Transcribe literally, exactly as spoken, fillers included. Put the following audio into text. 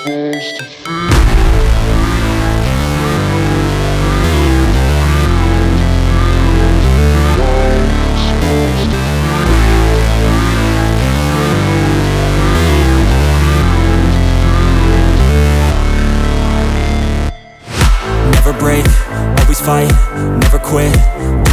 supposed to feel. Never break, always fight, never quit,